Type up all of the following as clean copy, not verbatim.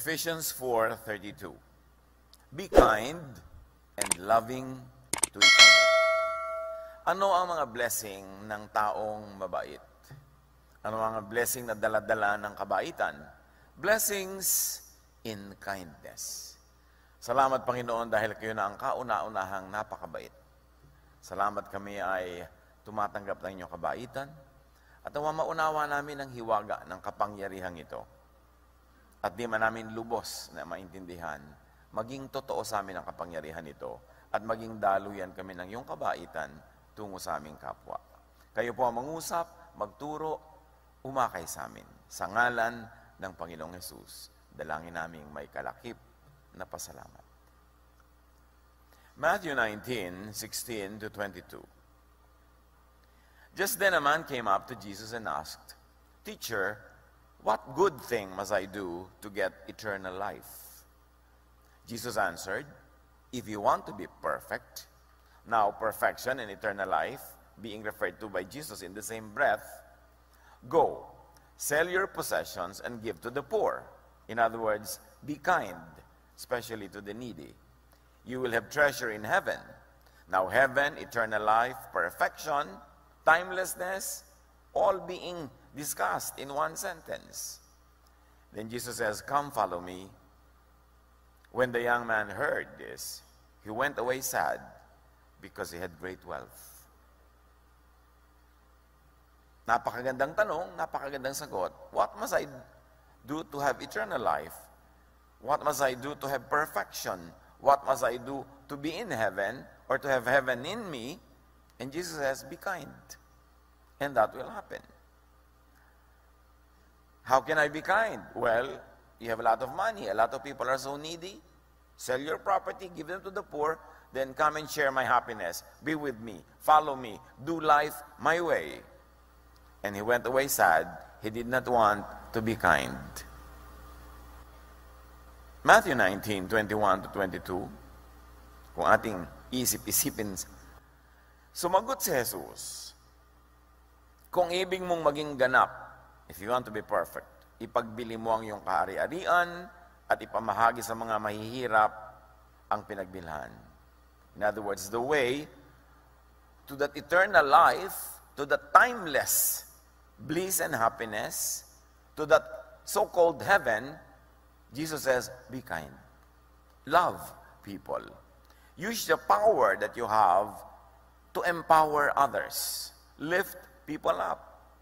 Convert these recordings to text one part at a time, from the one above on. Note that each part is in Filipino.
Ephesians 4:32. Be kind and loving to each other. Ano ang mga blessing ng taong mabait? Ano ang mga blessing na dala-dala ng kabaitan? Blessings in kindness. Salamat, Panginoon, dahil kayo na ang kauna-unahang napakabait. Salamat kami ay tumatanggap ng inyong kabaitan at maunawa namin ang hiwaga ng kapangyarihang ito. At di man namin lubos na maintindihan, maging totoo sa amin ang kapangyarihan ito at maging daluyan kami ng iyong kabaitan tungo sa aming kapwa. Kayo po ang mangusap, magturo, umakay sa amin. Sa ngalan ng Panginoong Hesus, dalangin naming may kalakip na pasalamat. Matthew 19:16-22. Just then a man came up to Jesus and asked, "Teacher, what good thing must I do to get eternal life?" Jesus answered, "If you want to be perfect," now perfection and eternal life being referred to by Jesus in the same breath, "go, sell your possessions and give to the poor." In other words, be kind, especially to the needy. You will have treasure in heaven. Now heaven, eternal life, perfection, timelessness, all being discussed in one sentence. Then Jesus says, "Come, follow me." When the young man heard this, he went away sad because he had great wealth. Napakagandang tanong, napakagandang sagot. What must I do to have eternal life? What must I do to have perfection? What must I do to be in heaven or to have heaven in me? And Jesus says, be kind. And that will happen. How can I be kind? Well, you have a lot of money. A lot of people are so needy. Sell your property, give them to the poor, then come and share my happiness. Be with me. Follow me. Do life my way. And he went away sad. He did not want to be kind. Matthew 19:21-22. Kung ating isip-isipin, sumagot si Jesus, kung ibig mong maging ganap, if you want to be perfect, ipagbili mo ang iyong kahari-arian at ipamahagi sa mga mahihirap ang pinagbilhan. In other words, the way to that eternal life, to that timeless bliss and happiness, to that so-called heaven, Jesus says, be kind. Love people. Use the power that you have to empower others. Lift people up.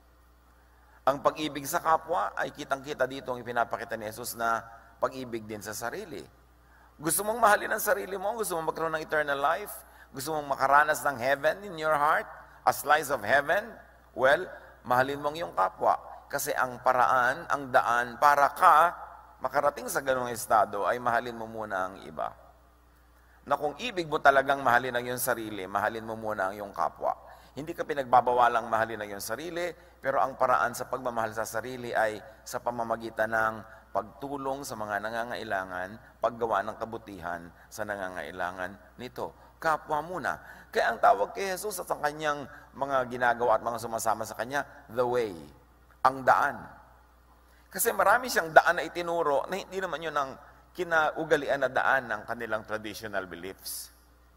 Ang pag-ibig sa kapwa ay kitang-kita dito ang ipinapakita ni Jesus na pag-ibig din sa sarili. Gusto mong mahalin ang sarili mo? Gusto mong magkaroon ng eternal life? Gusto mong makaranas ng heaven in your heart? A slice of heaven? Well, mahalin mo ang iyong kapwa. Kasi ang paraan, ang daan para ka makarating sa ganung estado ay mahalin mo muna ang iba. Na kung ibig mo talagang mahalin ang iyong sarili, mahalin mo muna ang iyong kapwa. Hindi ka pinagbabawalang mahalin ang iyong sarili, pero ang paraan sa pagmamahal sa sarili ay sa pamamagitan ng pagtulong sa mga nangangailangan, paggawa ng kabutihan sa nangangailangan nito. Kapwa muna. Kaya ang tawag kay Jesus at ang kanyang mga ginagawa at mga sumasama sa kanya, the way, ang daan. Kasi marami siyang daan na itinuro na hindi naman yun ang kinaugalian na daan ng kanilang traditional beliefs.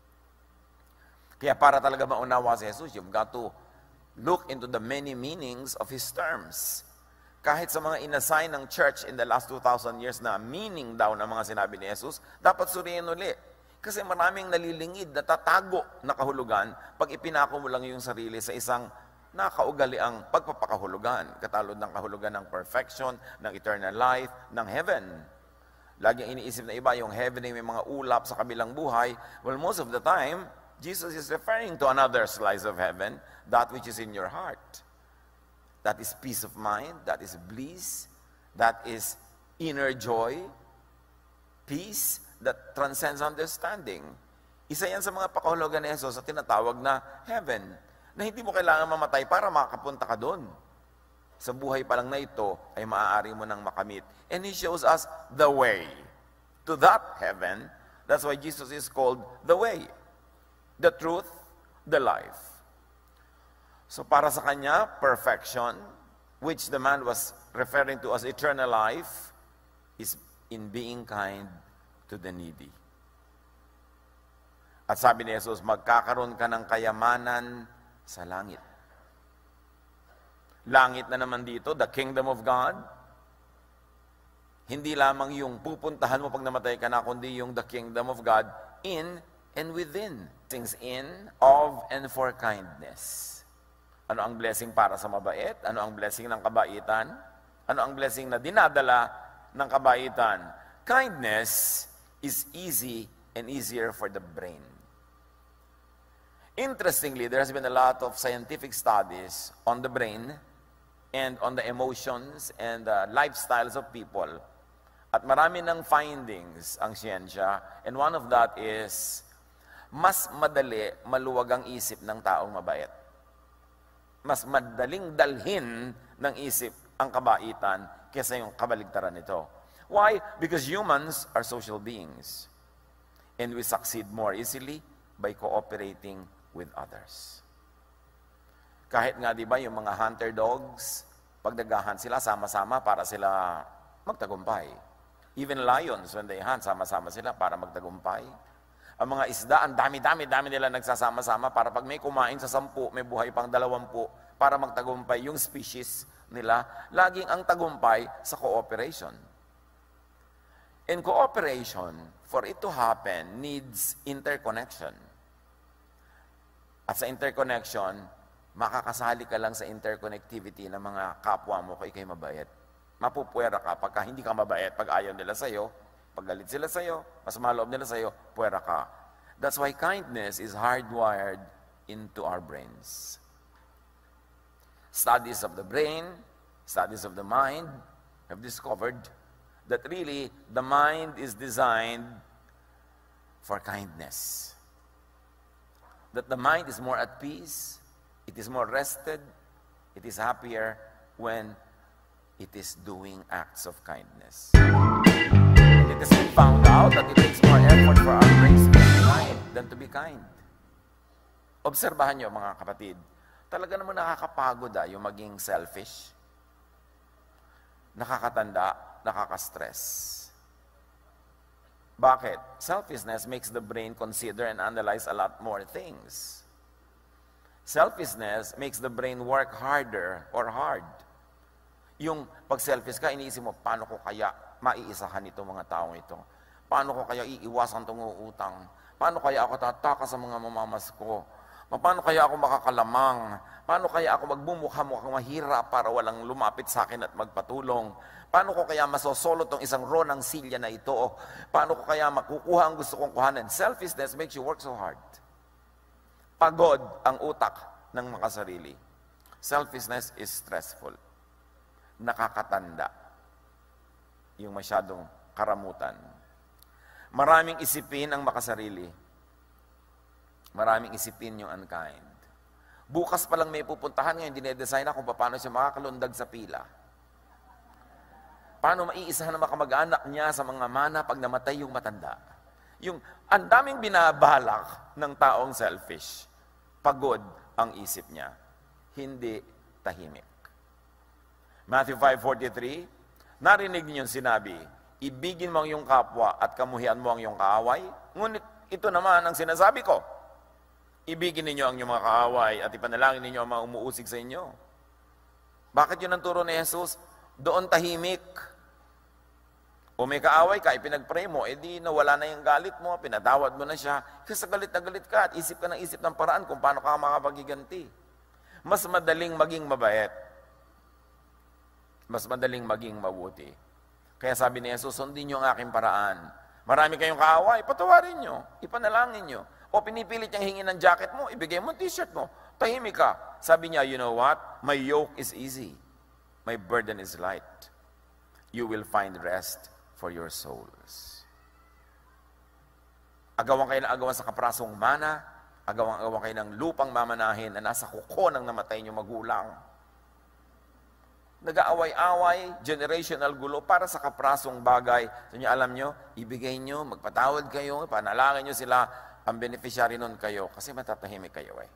Kaya para talaga maunawa si Jesus, you've got to look into the many meanings of His terms. Kahit sa mga inassign ng church in the last 2,000 years na meaning daw ng mga sinabi ni Jesus, dapat suriin uli. Kasi maraming nalilingid, natatago na kahulugan pag ipinako mo lang yung sarili sa isang nakaugaliang pagpapakahulugan. Katalod ng kahulugan ng perfection, ng eternal life, ng heaven. Laging iniisip na iba, yung heaven ay may mga ulap sa kabilang buhay. Well, most of the time, Jesus is referring to another slice of heaven, that which is in your heart. That is peace of mind, that is bliss, that is inner joy, peace that transcends understanding. Isa yan sa mga pakahulugan ni Jesus sa tinatawag na heaven, na hindi mo kailangan mamatay para makapunta ka doon. Sa buhay pa lang na ito ay maaari mo nang makamit. And He shows us the way to that heaven. That's why Jesus is called the way, the truth, the life. So para sa kanya, perfection, which the man was referring to as eternal life, is in being kind to the needy. At sabi ni Jesus, magkakaroon ka ng kayamanan sa langit. Langit na naman dito, the kingdom of God. Hindi lamang yung pupuntahan mo pag namatay ka na, kundi yung the kingdom of God in and within. Things in, of, and for kindness. Ano ang blessing para sa mabait? Ano ang blessing ng kabaitan? Ano ang blessing na dinadala ng kabaitan? Kindness is easy and easier for the brain. Interestingly, there has been a lot of scientific studies on the brain and on the emotions and the lifestyles of people. At marami ng findings ang siyensya, and one of that is, mas madali maluwag ang isip ng taong mabait. Mas madaling dalhin ng isip ang kabaitan kaysa yung kabaligtaran nito. Why? Because humans are social beings. And we succeed more easily by cooperating with others. Kahit nga, di ba, yung mga hunter dogs, pag nag-hunt sila, sama-sama para sila magtagumpay. Even lions, when they hunt, sama-sama sila para magtagumpay. Ang mga isda, ang dami-dami nila nagsasama-sama para pag may kumain sa 10, may buhay pang 20 para magtagumpay yung species nila. Laging ang tagumpay sa cooperation. And cooperation, for it to happen, needs interconnection. At sa interconnection, makakasali ka lang sa interconnectivity ng mga kapwa mo kung ikay mabait. Mapupwera ka pagka hindi ka mabait, pag ayaw nila sa'yo, pag galit sila sa'yo, mas maloob nila sa'yo, puwera ka. That's why kindness is hardwired into our brains. Studies of the brain, studies of the mind have discovered that really the mind is designed for kindness. That the mind is more at peace, it is more rested, it is happier when it is doing acts of kindness. It has been found out that it takes more effort for our brains to be kind than to be kind. Obserbahan nyo mga kapatid, talaga naman nakakapagod yung maging selfish, nakakatanda, nakaka-stress. Bakit? Selfishness makes the brain consider and analyze a lot more things. Selfishness makes the brain work harder or hard. Yung pag-selfish ka, iniisip mo, paano ko kaya maiisahan itong mga taong ito? Paano ko kaya iiwasan itong utang? Paano kaya ako tataka sa mga mamamas ko? Paano kaya ako makakalamang? Paano kaya ako magbumukha-mukhang mahirap para walang lumapit sa akin at magpatulong? Paano ko kaya masosolo tong isang row ng silya na ito? Paano ko kaya makukuha ang gusto kong kuhanin? Selfishness makes you work so hard. Pagod ang utak ng makasarili. Selfishness is stressful. Nakakatanda. Yung masyadong karamutan. Maraming isipin ang makasarili. Maraming isipin yung unkind. Bukas pa lang may pupuntahan ngayon, dinedesign na kung paano siya makakalundag sa pila. Paano maiisahan ng makamag-anak niya sa mga mana pag namatay yung matanda. Yung ang daming binabalak ng taong selfish. Pagod ang isip niya. Hindi tahimik. Matthew 5:43, narinig niyo yung sinabi, ibigin mo ang iyong kapwa at kamuhian mo ang iyong kaaway. Ngunit ito naman ang sinasabi ko. Ibigin ninyo ang iyong mga kaaway at ipanalangin ninyo ang mga umuusig sa inyo. Bakit yun ang turo ni Jesus? Doon tahimik. O may kaaway ka, ipinag-pray mo, edi nawala na yung galit mo, pinatawad mo na siya. Kasi galit na galit ka at isip ka ng paraan kung paano ka makapagiganti. Mas madaling maging mabait. Mas madaling maging mabuti. Kaya sabi ni Jesus, sundin niyo ang aking paraan. Marami kayong kaaway, patawarin niyo, ipanalangin niyo. O pinipilit niyang hingin ng jacket mo, ibigay mo ang t-shirt mo. Tahimik ka. Sabi niya, you know what? My yoke is easy. My burden is light. You will find rest for your souls. Agawan kayo ng agawan sa kaprasong mana, agawan kayo ng lupang mamanahin na nasa kuko ng namatay niyong magulang. Nag-aaway-away, generational gulo para sa kaprasong bagay. So niyo, alam niyo, ibigay niyo, magpatawad kayo, panalangin niyo sila, ang beneficiary nun kayo, kasi matatahimik kayo eh.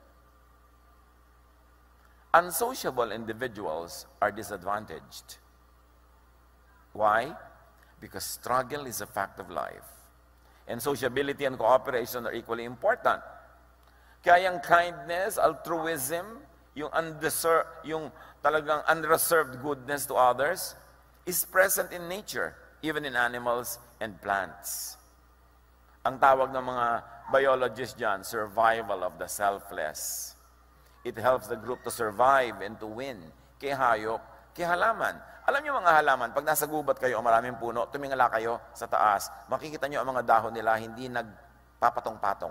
Unsociable individuals are disadvantaged. Why? Because struggle is a fact of life. And sociability and cooperation are equally important. Kaya yung kindness, altruism, yung talagang unreserved goodness to others is present in nature, even in animals and plants. Ang tawag ng mga biologists dyan, survival of the selfless. It helps the group to survive and to win. Kay hayop, kay halaman. Alam niyo mga halaman, pag nasa gubat kayo o maraming puno, tumingala kayo sa taas, makikita niyo ang mga dahon nila hindi nagpapatong-patong.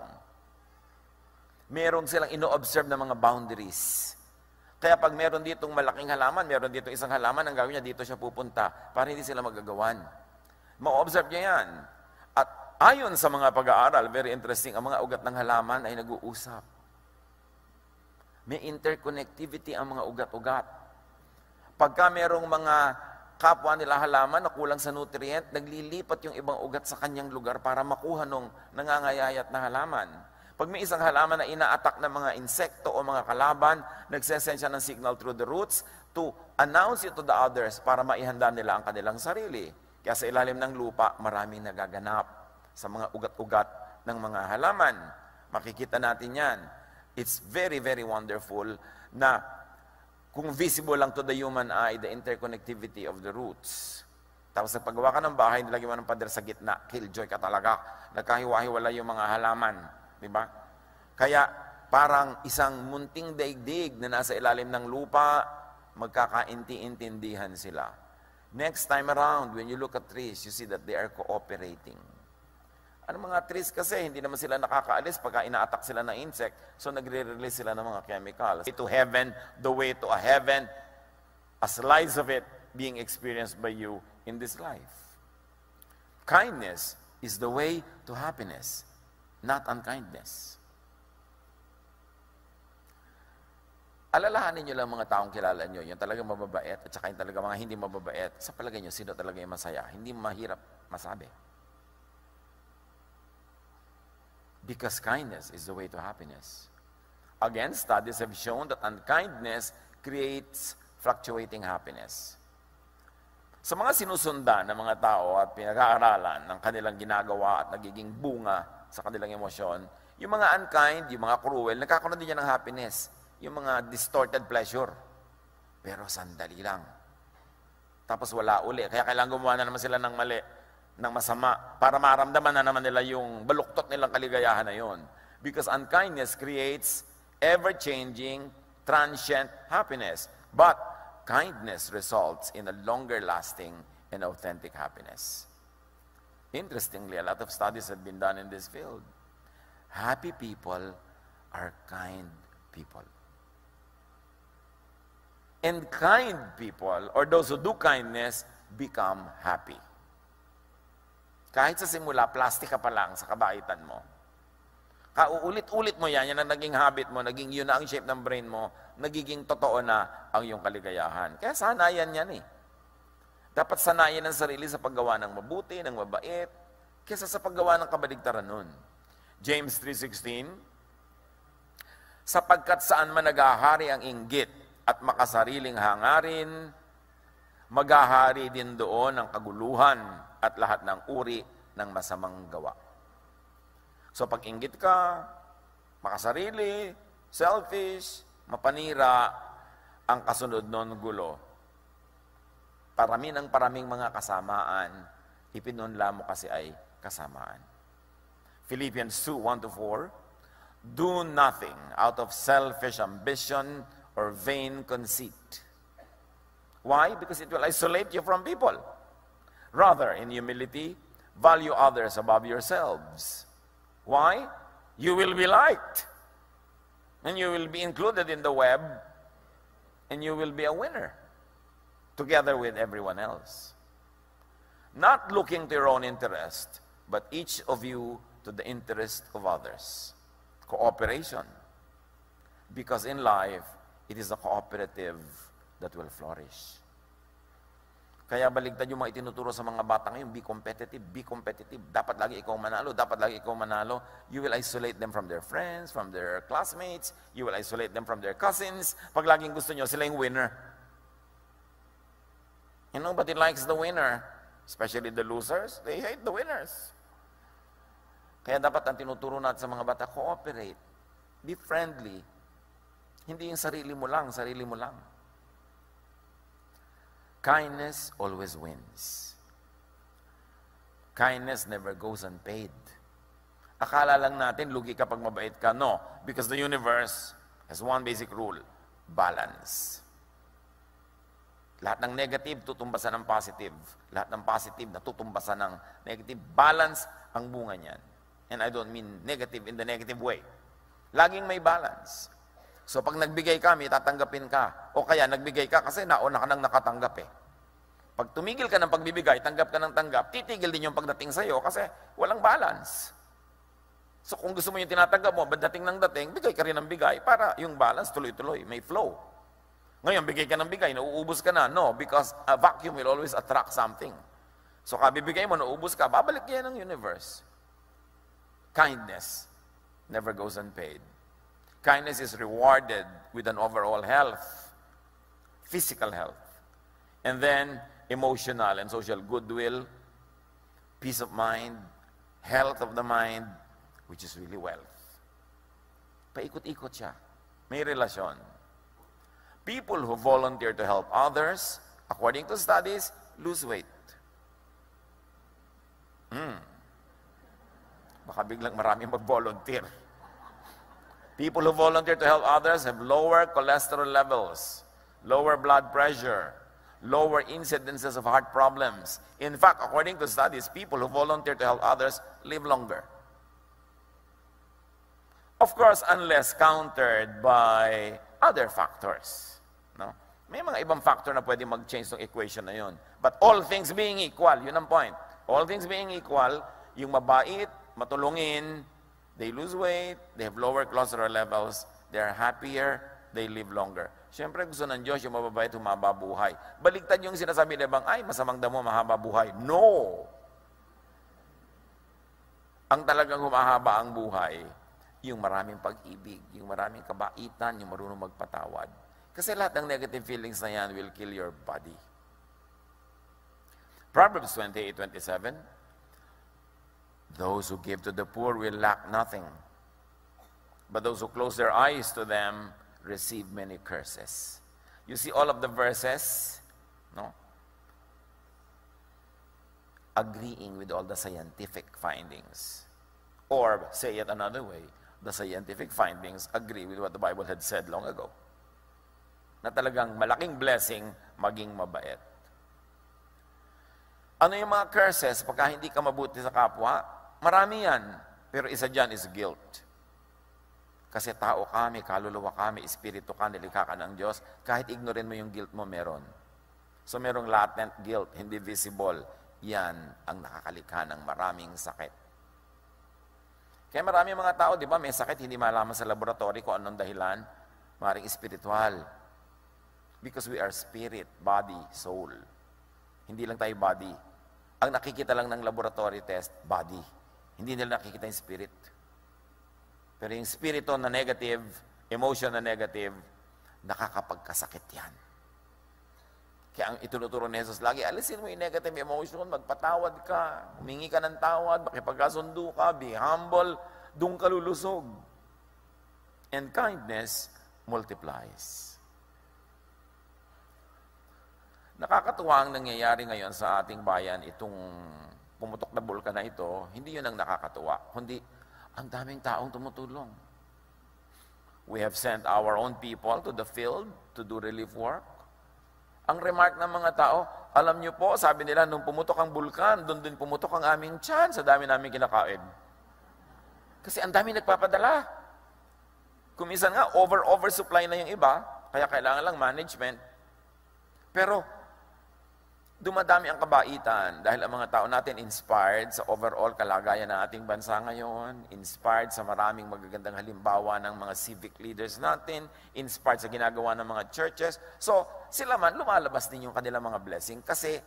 Meron silang ino-observe na mga boundaries. Kaya pag meron ditong malaking halaman, meron ditong isang halaman, ang gawin niya, dito siya pupunta para hindi sila magagawan. Ma-observe niya yan. At ayon sa mga pag-aaral, very interesting, ang mga ugat ng halaman ay nag-uusap. May interconnectivity ang mga ugat-ugat. Pagka merong mga kapwa nila halaman na kulang sa nutrient, naglilipat yung ibang ugat sa kanyang lugar para makuha nung nangangayayat na halaman. Pag may isang halaman na ina-attack ng mga insekto o mga kalaban, nagsesend siya ng signal through the roots to announce it to the others para maihanda nila ang kanilang sarili. Kaya sa ilalim ng lupa, maraming nagaganap sa mga ugat-ugat ng mga halaman. Makikita natin yan. It's very, very wonderful na kung visible lang to the human eye, the interconnectivity of the roots. Tapos sa paggawa ka ng bahay, nilagyan mo ng pader sa gitna, killjoy ka talaga. Nagkahiwa-hiwala yung mga halaman. Diba? Kaya parang isang munting daigdig na nasa ilalim ng lupa, magkakainti-intindihan sila. Next time around, when you look at trees, you see that they are cooperating. Ano mga trees kasi, hindi naman sila nakakaalis pagka ina-attack sila ng insect, so nagre-release sila ng mga chemicals. To heaven, the way to a heaven, a slice of it being experienced by you in this life. Kindness is the way to happiness, not unkindness. Alalahanin nyo lang mga taong kilala nyo, yung talagang mababait at saka yung talagang mga hindi mababait. Sa palagay nyo, sino talaga yung masaya? Hindi mahirap masabi. Because kindness is the way to happiness. Again, studies have shown that unkindness creates fluctuating happiness. Sa mga sinusundan ng mga tao at pinag-aaralan ng kanilang ginagawa at nagiging bunga sa kanilang emosyon, yung mga unkind, yung mga cruel, nagkakaroon din yan ng happiness. Yung mga distorted pleasure. Pero sandali lang. Tapos wala uli. Kaya kailangan gumawa na naman sila ng mali, ng masama, para maramdaman na naman nila yung baluktot nilang kaligayahan na yun. Because unkindness creates ever-changing, transient happiness. But kindness results in a longer-lasting and authentic happiness. Interestingly, a lot of studies have been done in this field. Happy people are kind people. And kind people, or those who do kindness, become happy. Kahit sa simula, plastic ka pa lang sa kabaitan mo. Kauulit-ulit mo yan, yan ang naging habit mo, naging yun na ang shape ng brain mo, nagiging totoo na ang iyong kaligayahan. Kaya sanayan yan eh. Dapat sanayan ang sarili sa paggawa ng mabuti, ng mabait, kaysa sa paggawa ng kabaligtaran nun. James 3:16, sapagkat saan man naghahari ang inggit at makasariling hangarin, maghahari din doon ang kaguluhan at lahat ng uri ng masamang gawa. So pag inggit ka, makasarili, selfish, mapanira, ang kasunod nun gulo. Parami ng paraming mga kasamaan, ipinunla mo kasi ay kasamaan. Philippians 2:1-4, do nothing out of selfish ambition or vain conceit. Why? Because it will isolate you from people. Rather, in humility, value others above yourselves. Why? You will be liked. And you will be included in the web. And you will be a winner. Together with everyone else. Not looking to your own interest, but each of you to the interest of others. Cooperation. Because in life, it is a cooperative that will flourish. Kaya baligtad yung mga itinuturo sa mga bata ngayon, be competitive, be competitive. Dapat lagi ikaw manalo, dapat lagi ikaw manalo. You will isolate them from their friends, from their classmates. You will isolate them from their cousins. Pag laging gusto nyo, sila yung winner. And nobody likes the winner. Especially the losers, they hate the winners. Kaya dapat ang tinuturo natin sa mga bata, cooperate. Be friendly. Hindi yung sarili mo lang. Kindness always wins. Kindness never goes unpaid. Akala lang natin, lugi ka pag mabait ka. No, because the universe has one basic rule, balance. Lahat ng negative, tutumbasan ng positive. Lahat ng positive, natutumbasan ng negative. Balance ang bunga niyan. And I don't mean negative in the negative way. Laging may balance. So pag nagbigay ka, may tatanggapin ka. O kaya nagbigay ka kasi nauna ka nang nakatanggap eh. Pag tumigil ka ng pagbibigay, tanggap ka ng tanggap, titigil din yung pagdating sa'yo kasi walang balance. So kung gusto mo yung tinatanggap mo, dating ng dating, bigay ka rin ng bigay para yung balance tuloy-tuloy, may flow. Ngayon, bigay ka ng bigay, nauubos ka na. No, because a vacuum will always attract something. So kabibigay mo, nauubos ka, babalik yan ng universe. Kindness never goes unpaid. Kindness is rewarded with an overall health, physical health, and then emotional and social goodwill, peace of mind, health of the mind, which is really wealth. Paikot-ikot siya. May relasyon. People who volunteer to help others, according to studies, lose weight. Baka biglang maraming mag-volunteer. People who volunteer to help others have lower cholesterol levels, lower blood pressure, lower incidences of heart problems. In fact, according to studies, people who volunteer to help others live longer. Of course, unless countered by other factors. No? May mga ibang factor na pwede mag-change ng equation na yun. But all things being equal, yun ang point. All things being equal, yung mabait, matulungin, they lose weight, they have lower cholesterol levels, they are happier, they live longer. Siyempre, gusto ng Diyos yung mababait, humaba buhay. Baligtad yung sinasabi nila bang, ay, masamang damo, mahaba buhay. No! Ang talagang humahaba ang buhay, yung maraming pag-ibig, yung maraming kabaitan, yung marunong magpatawad. Kasi lahat ng negative feelings na yan will kill your body. Proverbs 28:27, those who give to the poor will lack nothing, but those who close their eyes to them receive many curses. You see all of the verses, no? Agreeing with all the scientific findings. Or, say it another way, the scientific findings agree with what the Bible had said long ago. Na talagang malaking blessing maging mabait. Ano yung mga curses pagka hindi ka mabuti sa kapwa? Marami yan. Pero isa dyan is guilt. Kasi tao ka, may kaluluwa ka, may espiritu ka, nilikha ka ng Diyos. Kahit ignorin mo yung guilt mo, meron. So merong latent guilt, hindi visible. Yan ang nakakalikha ng maraming sakit. Kaya maraming mga tao, di ba, may sakit, hindi malaman sa laboratory kung anong dahilan. Maring espiritual. Because we are spirit, body, soul. Hindi lang tayo body. Ang nakikita lang ng laboratory test, body. Hindi nila nakikita yung spirit. Pero yung spirito na negative, emotion na negative, nakakapagkasakit yan. Kaya ang itunuturo ni Jesus lagi, alisin mo yung negative emotion, magpatawad ka, humingi ka ng tawad, makipagkasundo ka, be humble, doon ka lulusog. And kindness multiplies. Nakakatuwa ang nangyayari ngayon sa ating bayan, itong pumutok na bulkan na ito, hindi yun ang nakakatuwa, kundi ang daming taong tumutulong. We have sent our own people to the field to do relief work. Ang remark ng mga tao, alam niyo po, sabi nila, nung pumutok ang bulkan, doon din pumutok ang aming tiyan, sa dami namin kinakain. Kasi ang dami nagpapadala. Kuminsan nga, oversupply na yung iba, kaya kailangan lang management. Pero, dumadami ang kabaitan dahil ang mga tao natin inspired sa overall kalagayan ng ating bansa ngayon, inspired sa maraming magagandang halimbawa ng mga civic leaders natin, inspired sa ginagawa ng mga churches. So, sila man, lumalabas din yung kanilang mga blessing kasi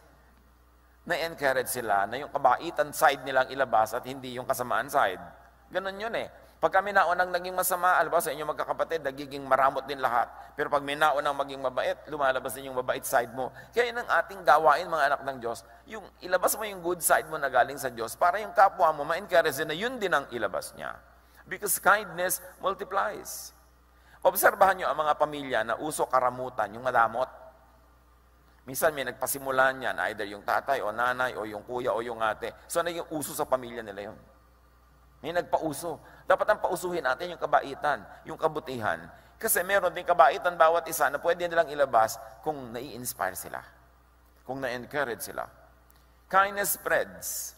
na-encourage sila na yung kabaitan side nilang ilabas at hindi yung kasamaan side. Ganon yun eh. Pag kami naunang naging masama, alba sa inyong magkakapatid, nagiging maramot din lahat. Pero pag may naunang maging mabait, lumalabas din yung mabait side mo. Kaya yun ang ating gawain, mga anak ng Diyos. Yung ilabas mo yung good side mo na galing sa Diyos para yung kapwa mo ma-encourage na yun din ang ilabas niya. Because kindness multiplies. Obserbahan nyo ang mga pamilya na uso karamutan, yung madamot. Minsan may nagpasimulan yan, either yung tatay o nanay o yung kuya o yung ate. So naging uso sa pamilya nila yun. May nagpauso. Dapat ang pausuhin natin yung kabaitan, yung kabutihan. Kasi meron din kabaitan bawat isa na pwede nilang ilabas kung nai-inspire sila. Kung na-encourage sila. Kindness spreads.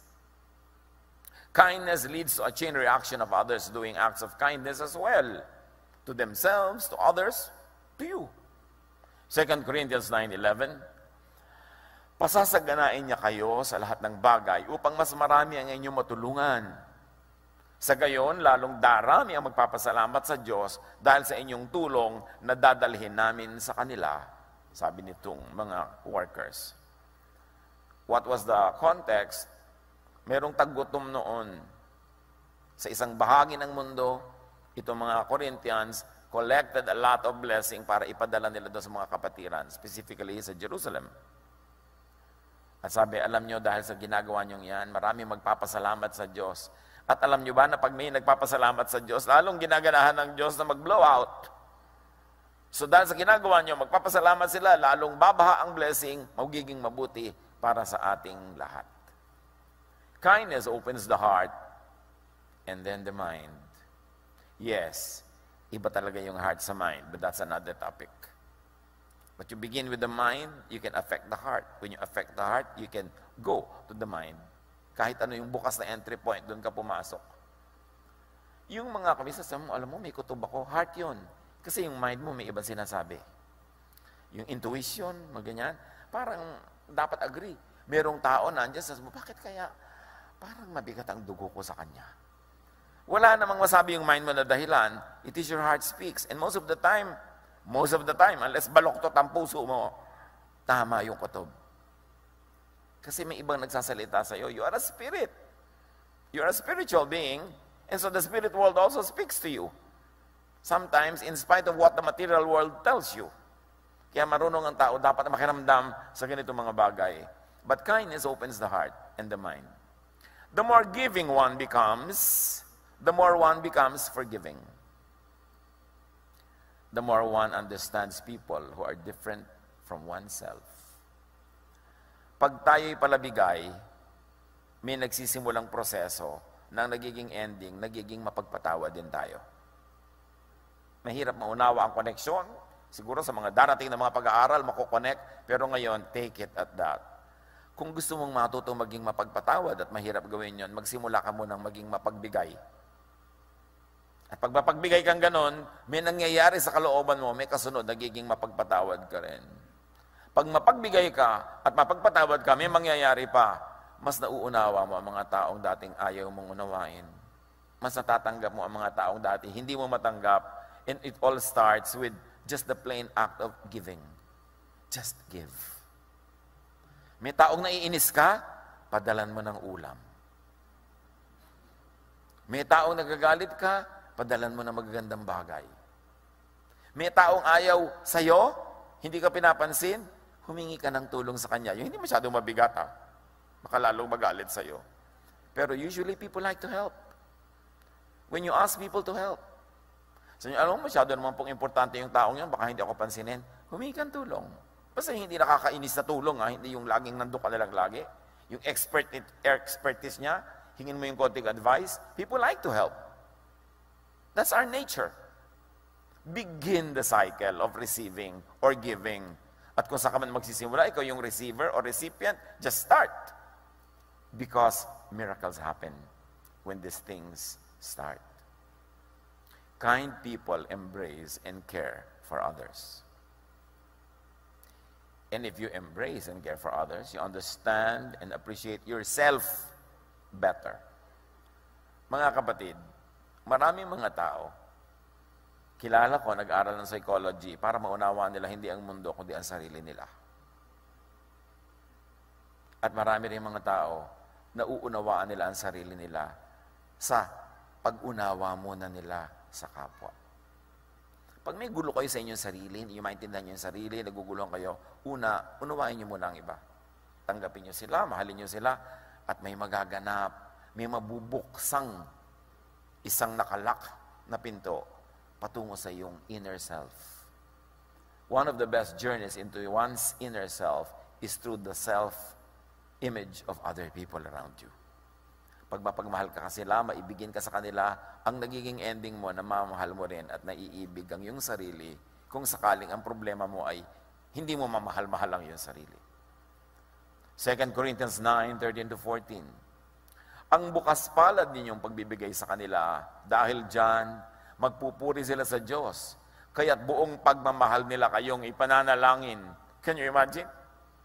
Kindness leads to a chain reaction of others doing acts of kindness as well. To themselves, to others, to you. 2 Corinthians 9:11. Pasasaganain niya kayo sa lahat ng bagay upang mas marami ang inyong matulungan. Sa gayon, lalong darami ang magpapasalamat sa Diyos dahil sa inyong tulong na dadalhin namin sa kanila, sabi nitong mga workers. What was the context? Merong taggutom noon. Sa isang bahagi ng mundo, itong mga Corinthians collected a lot of blessing para ipadala nila doon sa mga kapatiran, specifically sa Jerusalem. At sabi, alam nyo, dahil sa ginagawa nyo yan, marami magpapasalamat sa Diyos. At alam nyo ba na pag may nagpapasalamat sa Diyos, lalong ginaganahan ng Diyos na mag-blow out. So dahil sa ginagawa nyo, magpapasalamat sila, lalong babaha ang blessing, magiging mabuti para sa ating lahat. Kindness opens the heart and then the mind. Yes, iba talaga yung heart sa mind, but that's another topic. But you begin with the mind, you can affect the heart. When you affect the heart, you can go to the mind. Kahit ano yung bukas na entry point, doon ka pumasok. Yung mga kabisas, alam mo, may kutob ako, heart yun. Kasi yung mind mo, may ibang sinasabi. Yung intuition, maganyan, parang dapat agree. Merong tao na andyan, sabi mo, bakit kaya parang mabigat ang dugo ko sa kanya? Wala namang masabi yung mind mo na dahilan, it is your heart speaks. And most of the time, unless baloktot ang puso mo, tama yung kutob. Kasi may ibang nagsasalita sa iyo. You are a spirit. You are a spiritual being, and so the spirit world also speaks to you. Sometimes, in spite of what the material world tells you. Kaya marunong ang tao, dapat makiramdam sa ganitong mga bagay. But kindness opens the heart and the mind. The more giving one becomes, the more one becomes forgiving. The more one understands people who are different from oneself. Pag tayo'y palabigay, may nagsisimulang proseso na nagiging ending, nagiging mapagpatawa din tayo. Mahirap maunawa ang koneksyon. Siguro sa mga darating na mga pag-aaral, makukonect. Pero ngayon, take it at that. Kung gusto mong matutong maging mapagpatawad at mahirap gawin yon, magsimula ka munang maging mapagbigay. At pag mapagbigay kang ganon, may nangyayari sa kalooban mo, may kasunod, nagiging mapagpatawad ka rin. Pag mapagbigay ka at mapagpatawad ka, may mangyayari pa. Mas nauunawa mo ang mga taong dating ayaw mong unawain. Mas natatanggap mo ang mga taong dati hindi mo matanggap. And it all starts with just the plain act of giving. Just give. May taong naiinis ka, padalan mo ng ulam. May taong nagagalit ka, padalan mo ng magagandang bagay. May taong ayaw sa'yo, hindi ka pinapansin, humingi ka ng tulong sa kanya. Yung hindi masyadong mabigat, baka lalong magalit sa'yo. Pero usually, people like to help. When you ask people to help. So, alam mo, masyado naman pong importante yung taong yan, baka hindi ako pansinin. Humingi ka ng tulong. Basta hindi nakakainis na tulong, hindi yung laging nandun ka nalang lagi. Yung expertise niya, hingin mo yung konting advice. People like to help. That's our nature. Begin the cycle of receiving or giving. At kung saan ka man magsisimula, ikaw yung receiver or recipient, just start. Because miracles happen when these things start. Kind people embrace and care for others. And if you embrace and care for others, you understand and appreciate yourself better. Mga kapatid, maraming mga tao, kilala ko, nag-aral ng psychology para maunawaan nila hindi ang mundo, kundi ang sarili nila. At marami rin mga tao, nauunawaan nila ang sarili nila sa pag-unawa muna nila sa kapwa. Pag may gulo kayo sa inyong sarili, hindi nyo maintindihan yung sarili, naguguluhan kayo, unawain nyo muna ang iba. Tanggapin nyo sila, mahalin nyo sila, at may magaganap, may mabubuksang isang nakalak na pinto patungo sa iyong inner self. One of the best journeys into one's inner self is through the self-image of other people around you. Pag mapagmahal ka sila, maibigin ka sa kanila, ang nagiging ending mo na mamahal mo rin at naiibig ang iyong sarili kung sakaling ang problema mo ay hindi mo mamahal-mahal ang iyong sarili. 2 Corinthians 9:13-14. Ang bukas palad ninyong pagbibigay sa kanila, dahil dyan, magpupuri sila sa Diyos, kaya't buong pagmamahal nila kayong ipananalangin. Can you imagine?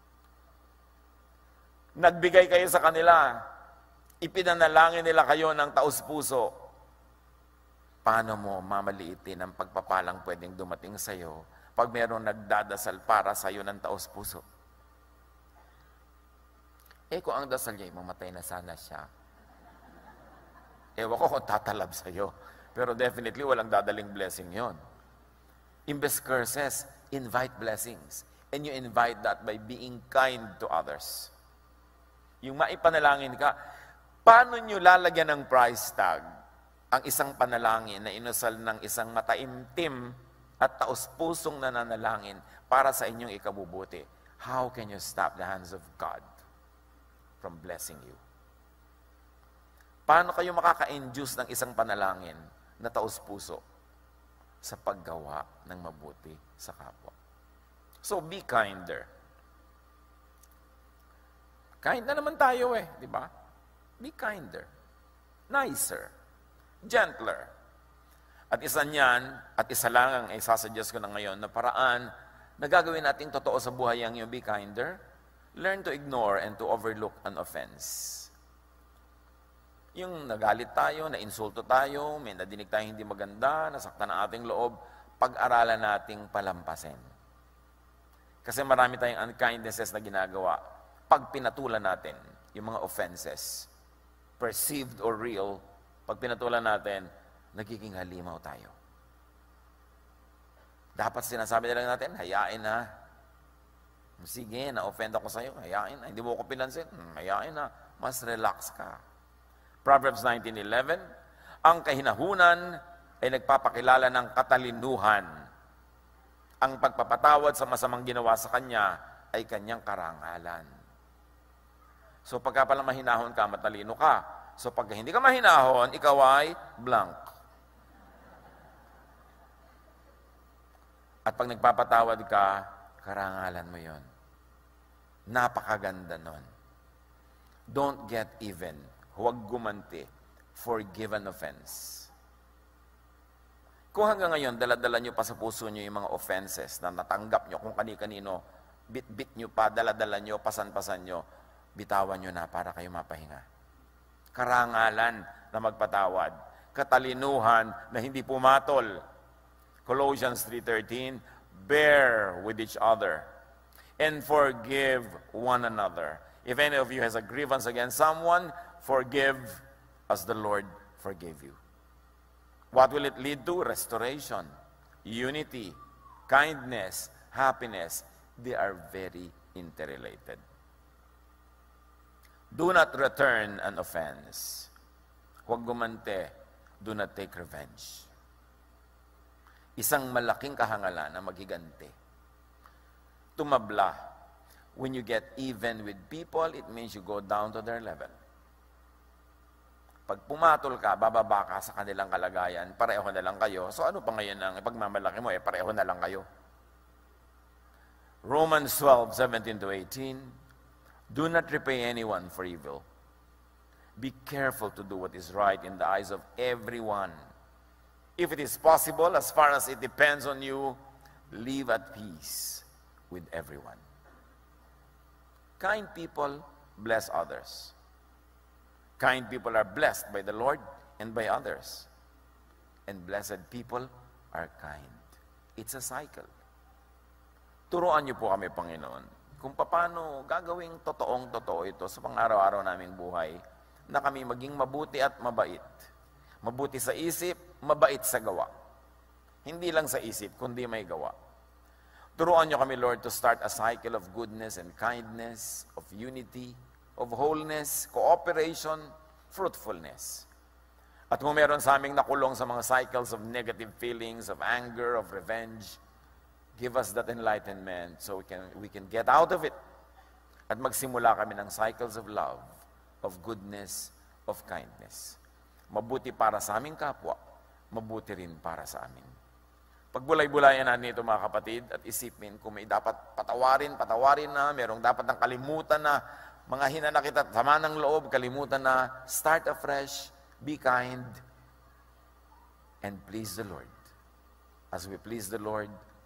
Nagbigay kayo sa kanila, ipinanalangin nila kayo ng taos-puso. Paano mo mamaliitin ang pagpapalang pwedeng dumating sa iyo pag mayroong nagdadasal para sa iyo ng taos-puso? Kung ang dasal niya, mamatay na sana siya. Ewan ko kung tatalab sa iyo. Pero definitely, walang dadaling blessing yon. Imbes curses, invite blessings. And you invite that by being kind to others. Yung maipanalangin ka, paano nyo lalagyan ng price tag ang isang panalangin na inusal ng isang mataimtim at taos-pusong nananalangin para sa inyong ikabubuti? How can you stop the hands of God from blessing you? Paano kayo makaka-induce ng isang panalangin na taos-puso sa paggawa ng mabuti sa kapwa? So, be kinder. Kind na naman tayo di ba? Be kinder, nicer, gentler. At isa niyan, at isa lang ang isasuggest ko na ngayon na paraan na gagawin nating totoo sa buhay ang yung be kinder, learn to ignore and to overlook an offense. Yung nagalit tayo, na-insulto tayo, may nadinig tayo hindi maganda, nasaktan ang ating loob, pag-aralan nating palampasin. Kasi marami tayong unkindnesses na ginagawa pag pinatulan natin yung mga offenses, perceived or real, pag pinatulan natin, nagiging halimaw tayo. Dapat sinasabi na lang natin, hayain na. Sige, na-offend ako sa'yo, hayain na. Hindi mo ko pinansin, hayain na. Mas relax ka. Proverbs 19:11, ang kahinahunan ay nagpapakilala ng katalinuhan. Ang pagpapatawad sa masamang ginawa sa kanya ay kanyang karangalan. So pagka pala mahinahon ka, matalino ka. So pag hindi ka mahinahon, ikaw ay blank. At pag nagpapatawad ka, karangalan mo yon. Napakaganda nun. Don't get even. Huwag gumanti. Forgive an offense. Kung hanggang ngayon, dala-dala nyo pa sa puso nyo yung mga offenses na natanggap nyo, kung kani-kanino, bit-bit nyo pa, dala-dala nyo, pasan-pasan nyo, bitawan nyo na para kayo mapahinga. Karangalan na magpatawad. Katalinuhan na hindi pumatol. Colossians 3:13, bear with each other and forgive one another. If any of you has a grievance against someone, forgive as the Lord forgave you. What will it lead to? Restoration, unity, kindness, happiness. They are very interrelated. Do not return an offense. Huwag gumante. Do not take revenge. Isang malaking kahangalan na maghiganti. Tumabla. When you get even with people, it means you go down to their level. Pag pumatol ka, bababa ka sa kanilang kalagayan, pareho na lang kayo. So ano pa ngayon ang pagmamalaki mo? Pareho na lang kayo. Romans 12:17-18, do not repay anyone for evil. Be careful to do what is right in the eyes of everyone. If it is possible, as far as it depends on you, live at peace with everyone. Kind people bless others. Kind people are blessed by the Lord and by others. And blessed people are kind. It's a cycle. Turuan niyo po kami, Panginoon, kung paano gagawing totoong-totoo ito sa pang-araw-araw naming buhay, na kami maging mabuti at mabait. Mabuti sa isip, mabait sa gawa. Hindi lang sa isip, kundi may gawa. Turuan niyo kami, Lord, to start a cycle of goodness and kindness, of unity, of wholeness, cooperation, fruitfulness. At kung meron sa aming nakulong sa mga cycles of negative feelings, of anger, of revenge, give us that enlightenment so we can get out of it. At magsimula kami ng cycles of love, of goodness, of kindness. Mabuti para sa aming kapwa, mabuti rin para sa amin. Pagbulay-bulayan natin ito mga kapatid at isipin kung may dapat patawarin na, merong dapat ng kalimutan na, mga hinanakit at sama ng loob, kalimutan na, start afresh, be kind, and please the Lord. As we please the Lord,